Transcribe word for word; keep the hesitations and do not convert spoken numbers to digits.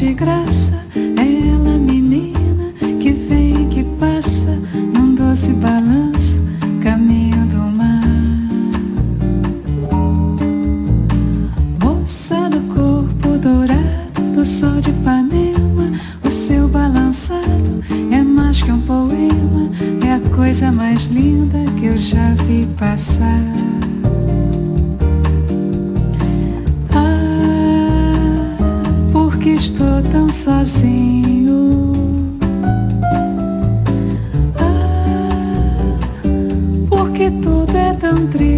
de graça, é ela menina que vem e que passa num doce balanço, caminho do mar. Moça do corpo dourado do sol de Ipanema, o seu balançado é mais que um poema, é a coisa mais linda que eu já vi passar. Estou tão sozinho. Ah, porque tudo é tão triste.